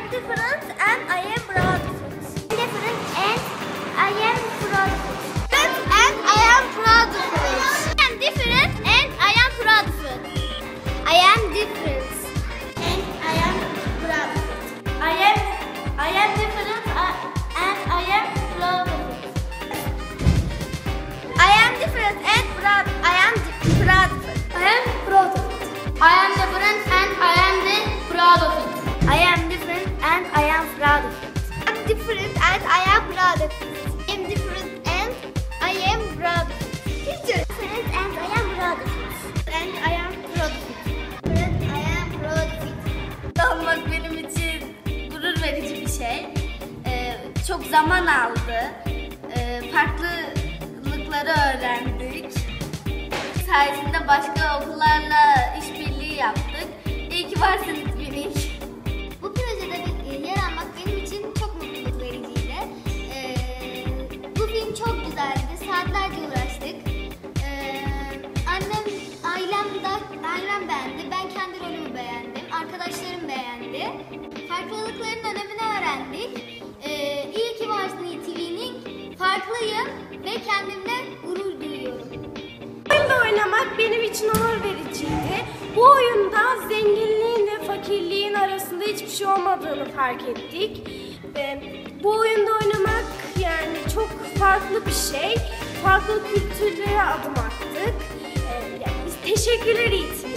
different and I am proud of it. Different and I am proud of it. And I am proud of it. I am different and I am proud of it. I am different and I am proud of it. I am different and I am proud of it. I am different and proud. I am proud of it. I am proud of it. I am different and I am proud of it. I am different and I am proud of it. I am different and I am proud of it. I am different and I am proud of it. Different and I am proud of it. And I am proud of it. And I am proud of it. Olmak benim için gurur verici bir şey. Çok zaman aldı. Farklılıkları öğrendik. Sayesinde başka okullarla işbirliği yaptık. İyi ki varsınız Minik. Bu projede yer almak benim için çok mutluluk vericiydi. Bu film çok güzeldi. Saatlerce uğraştık. Ailem beğendi. Ben kendi rolümü beğendim. Arkadaşlarım beğendi. Farklılıkların önemini öğrendik. İyi ki varsın TV'nin. Farklıyım ve kendimle gurur duyuyorum. Oyunda oynamak benim için onur vericiydi. Bu oyunda zenginliğin ve fakirliğin arasında hiçbir şey olmadığını fark ettik. Bu oyunda oynamak yani çok farklı bir şey. Farklı kültürlere adım attık. Biz teşekkürler için.